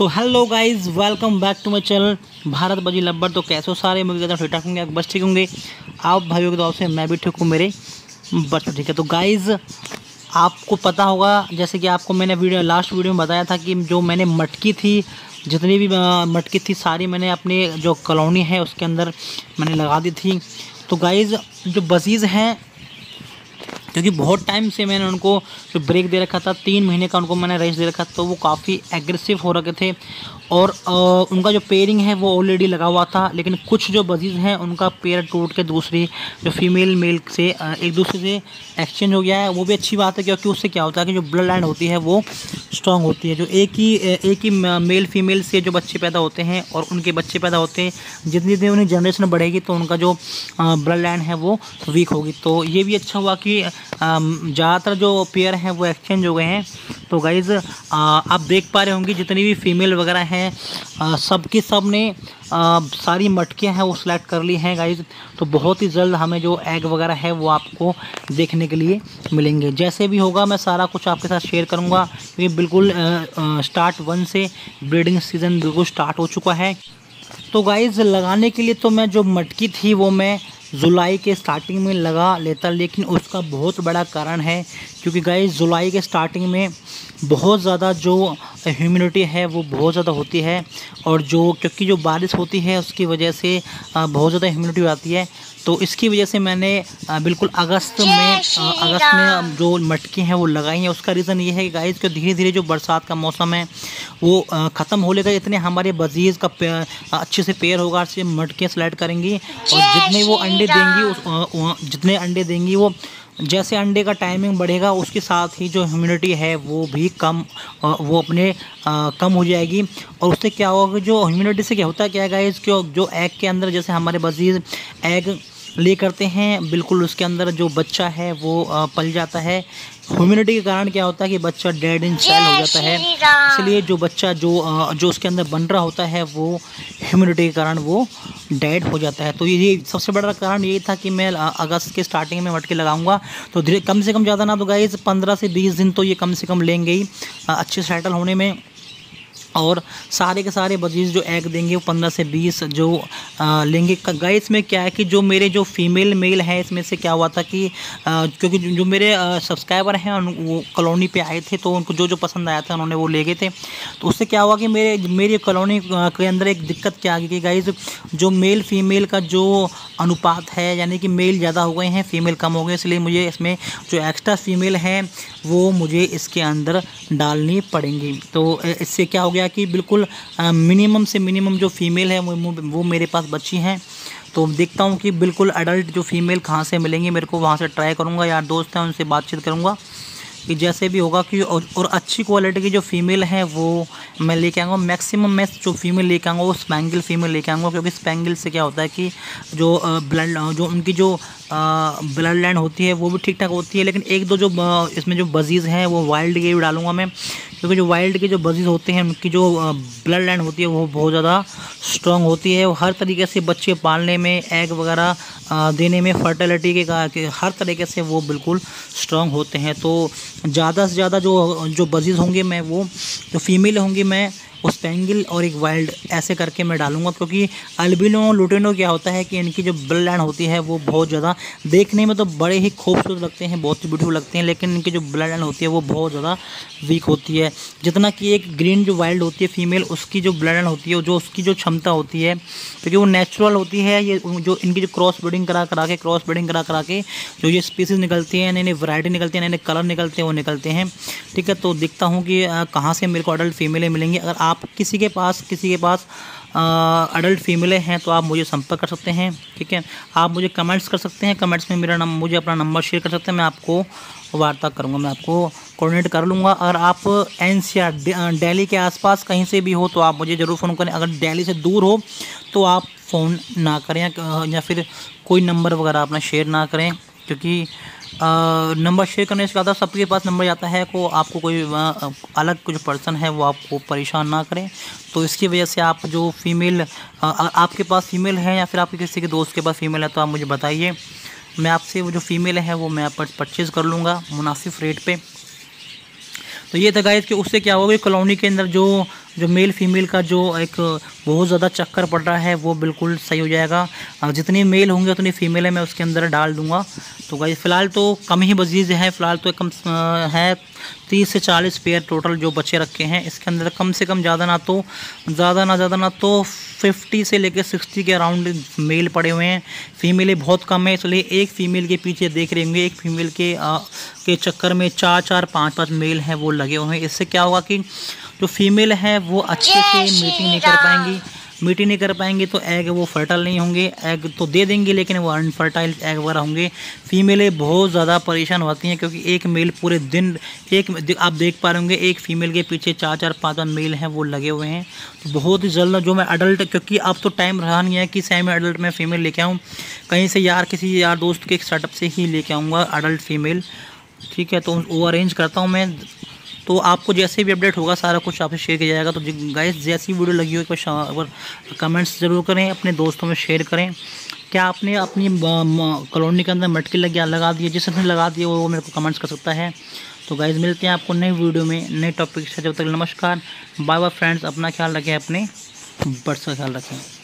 तो hello guys, welcome back to my channel Bharat बजी लब्बर। तो कैसे हो सारे? मुझे कहता हूँ ठीक ठाक होंगे, बस ठीक होंगे आप भाइयों के दुआ से। मैं भी ठीक हूँ, मेरे बस ठीक है। तो गाइस आपको पता होगा, जैसे कि आपको मैंने लास्ट वीडियो में बताया था कि जो मैंने मटकी थी, जितनी भी मटकी थी सारी मैंने अपने जो कॉलोनी है उसके अंदर मैंने लगा दी थी। तो गाइस जो बजीज़ हैं, क्योंकि बहुत टाइम से मैंने उनको जो ब्रेक दे रखा था, 3 महीने का उनको मैंने रेस्ट दे रखा था, तो वो काफ़ी एग्रेसिव हो रखे थे और उनका जो पेयरिंग है वो ऑलरेडी लगा हुआ था। लेकिन कुछ जो बजीज़ हैं उनका पेयर टूट के दूसरी जो फीमेल मेल से एक दूसरे से एक्सचेंज हो गया है। वो भी अच्छी बात है, क्योंकि उससे क्या होता है कि जो ब्लड लाइन होती है वो स्ट्रॉन्ग होती है। जो एक ही मेल फीमेल से जो बच्चे पैदा होते हैं और उनके बच्चे पैदा होते हैं, जितनी देर उन्हें जनरेशन बढ़ेगी तो उनका जो ब्लड लाइन है वो वीक होगी। तो ये भी अच्छा हुआ कि ज़्यादातर जो पेयर हैं वो एक्सचेंज हो गए हैं। तो गाइज़ आप देख पा रहे होंगे जितनी भी फीमेल वगैरह हैं सबकी सब ने सारी मटकियां हैं वो सिलेक्ट कर ली हैं गाइज़। तो बहुत ही जल्द हमें जो एग वगैरह है वो आपको देखने के लिए मिलेंगे। जैसे भी होगा मैं सारा कुछ आपके साथ शेयर करूंगा, क्योंकि बिल्कुल स्टार्ट 1 से ब्रीडिंग सीज़न बिल्कुल स्टार्ट हो चुका है। तो गाइज़ लगाने के लिए तो मैं जो मटकी थी वो मैं जुलाई के स्टार्टिंग में लगा लेता, लेकिन उसका बहुत बड़ा कारण है क्योंकि गाइस जुलाई के स्टार्टिंग में बहुत ज़्यादा जो ह्यूमिडिटी है वो बहुत ज़्यादा होती है, और क्योंकि जो बारिश होती है उसकी वजह से बहुत ज़्यादा ह्यूमिडिटी आती है। तो इसकी वजह से मैंने बिल्कुल अगस्त में जो मटकी हैं वो लगाई हैं। उसका रीज़न ये है कि गाइस कि धीरे धीरे जो बरसात का मौसम है वो ख़त्म हो लेगा, इतने हमारे बजीज़ का अच्छे से पेयर होगा, अच्छे मटकियाँ सेलेक्ट करेंगी और जितने वो अंडे देंगी जितने अंडे देंगी वो जैसे अंडे का टाइमिंग बढ़ेगा उसके साथ ही जो ह्यूमिडिटी है वो भी कम हो जाएगी। और उससे क्या होगा कि जो ह्यूमिडिटी से क्या होता है क्या है गाइस, जो एग के अंदर जैसे हमारे बजीज़ एग ले करते हैं, बिल्कुल उसके अंदर जो बच्चा है वो पल जाता है। ह्यूमिडिटी के कारण क्या होता है कि बच्चा डेड इन सेल हो जाता है, इसलिए जो बच्चा जो उसके अंदर बन रहा होता है वो ह्यूमिडिटी के कारण वो डेड हो जाता है। तो ये सबसे बड़ा कारण यही था कि मैं अगस्त के स्टार्टिंग में मटके लगाऊंगा। तो धीरे कम से कम ज़्यादा ना तो गाइस 15 से 20 दिन तो ये कम से कम लेंगे ही अच्छे सेटल होने में, और सारे के सारे बजीज़ जो एग देंगे वो 15 से 20 जो लेंगे। गाइस में क्या है कि जो मेरे जो फीमेल मेल है इसमें से क्या हुआ था कि क्योंकि जो मेरे सब्सक्राइबर हैं वो कॉलोनी पे आए थे, तो उनको जो पसंद आया था उन्होंने वो ले गए थे। तो उससे क्या हुआ कि मेरी कॉलोनी के अंदर एक दिक्कत क्या आ गई कि गाइस जो मेल फीमेल का जो अनुपात है, यानी कि मेल ज़्यादा हो गए हैं फीमेल कम हो गए, इसलिए मुझे इसमें जो एक्स्ट्रा फीमेल हैं वो मुझे इसके अंदर डालनी पड़ेंगी। तो इससे क्या हो गया कि बिल्कुल मिनिमम से मिनिमम जो फीमेल है वो मेरे पास बची हैं। तो देखता हूँ कि बिल्कुल अडल्ट जो फीमेल कहाँ से मिलेंगी मेरे को, वहाँ से ट्राई करूँगा, यार दोस्त हैं उनसे बातचीत करूँगा कि जैसे भी होगा कि और अच्छी क्वालिटी की जो फीमेल है वो मैं लेके आऊँगा। मैक्सिमम मैं जो फीमेल लेके आऊँगा वो स्पैंगल फीमेल लेके आऊँगा, क्योंकि स्पैंगल से क्या होता है कि जो उनकी जो ब्लड लाइन होती है वो भी ठीक ठाक होती है। लेकिन एक दो जो इसमें जो बजीज़ हैं वो वाइल्ड के भी डालूंगा मैं, क्योंकि जो वाइल्ड के जो बजीज़ होते हैं उनकी जो ब्लड लाइन होती है वो बहुत ज़्यादा स्ट्रॉन्ग होती है। वो हर तरीके से बच्चे पालने में, एग वगैरह देने में, फर्टिलिटी के हर तरीके से वो बिल्कुल स्ट्रॉन्ग होते हैं। तो ज़्यादा से ज़्यादा जो बजीज़ होंगे मैं वो जो फीमेल होंगी मैं वो स्पैंगल और एक वाइल्ड ऐसे करके मैं डालूंगा, क्योंकि अल्बिनो लुटिनो क्या होता है कि इनकी जो ब्लड लाइन होती है वो बहुत ज़्यादा देखने में तो बड़े ही खूबसूरत लगते हैं, बहुत ही ब्यूटीफुल लगते हैं, लेकिन इनकी जो ब्लड लाइन होती है वो बहुत ज़्यादा वीक होती है। जितना कि एक ग्रीन जो वाइल्ड होती है फीमेल, उसकी जो ब्लड लाइन होती है, जो उसकी जो क्षमता होती है, क्योंकि वो नेचुरल होती है, ये जो इनकी जो क्रॉस ब्रीडिंग करा के जो ये स्पीसीज़ निकलती है, नई नई वैरायटी निकलती है, नए नए कलर निकलते हैं, वो निकलते हैं। ठीक है, तो देखता हूँ कि कहाँ से मेरे को अडल्ट फीमेलें मिलेंगी। अगर आप किसी के पास अडल्ट फीमेलें हैं तो आप मुझे संपर्क कर सकते हैं। ठीक है, आप मुझे कमेंट्स कर सकते हैं, कमेंट्स में मुझे अपना नंबर शेयर कर सकते हैं, मैं आपको वार्ता करूंगा, मैं आपको कोऑर्डिनेट कर लूँगा। अगर आप NCR दिल्ली के आसपास कहीं से भी हो तो आप मुझे ज़रूर फ़ोन करें। अगर दिल्ली से दूर हो तो आप फ़ोन ना करें या फिर कोई नंबर वगैरह अपना शेयर ना करें, क्योंकि नंबर शेयर करने से ज़्यादा सबके पास नंबर जाता है को आपको कोई अलग कुछ पर्सन है वो आपको परेशान ना करें। तो इसकी वजह से आप जो फीमेल आपके पास फीमेल है या फिर आपके किसी के दोस्त के पास फीमेल है तो आप मुझे बताइए, मैं आपसे वो जो फीमेल है वो मैं परचेज़ कर लूँगा मुनासिब रेट पे। तो ये था गाइस कि उससे क्या होगा, कॉलोनी के अंदर जो जो मेल फीमेल का जो एक बहुत ज़्यादा चक्कर पड़ रहा है वो बिल्कुल सही हो जाएगा। जितनी मेल होंगे उतनी फीमेल है मैं उसके अंदर डाल दूँगा। तो गाइस फ़िलहाल तो कम ही बजीज़ है, फ़िलहाल तो कम है 30 से 40 पेयर टोटल जो बच्चे रखे हैं। इसके अंदर कम से कम ज़्यादा ना तो 50 से लेकर 60 के अराउंड मेल पड़े हुए हैं। फीमेलें बहुत कम है, इसलिए एक फ़ीमेल के पीछे देख रहे होंगे, एक फीमेल के चक्कर में 4-4 5-5 मेल हैं वो लगे हुए हैं। इससे क्या होगा कि जो फीमेल है वो अच्छे से मीटिंग नहीं कर पाएंगी तो एग वो फर्टाइल नहीं होंगे। एग तो दे देंगे लेकिन वो अनफर्टाइल एग वगैरह होंगे। फीमेलें बहुत ज़्यादा परेशान होती हैं क्योंकि एक मेल पूरे दिन आप देख पा रहे होंगे एक फ़ीमेल के पीछे 4-4 5-5 मेल हैं वो लगे हुए हैं। तो बहुत ही जल्द जो मैं अडल्ट, क्योंकि अब तो टाइम रहा नहीं है कि सेमी अडल्ट में फ़ीमेल लेके आऊँ, कहीं से किसी यार दोस्त के सेटअप से ही लेके आऊँगा अडल्ट फ़ीमेल। ठीक है, तो वो अरेंज करता हूँ मैं। तो आपको जैसे भी अपडेट होगा सारा कुछ आपसे शेयर किया जाएगा। तो गाइस जैसी वीडियो लगी हो एक कमेंट्स ज़रूर करें, अपने दोस्तों में शेयर करें। क्या आपने अपनी कॉलोनी के अंदर मटकी लगा दी है? जिसने लगा दी है वो मेरे को कमेंट्स कर सकता है। तो गाइस मिलते हैं आपको नई वीडियो में नए टॉपिक से। जब तक नमस्कार, बाय बाय फ्रेंड्स। अपना ख्याल रखें, अपने बर्ड्स का ख्याल रखें।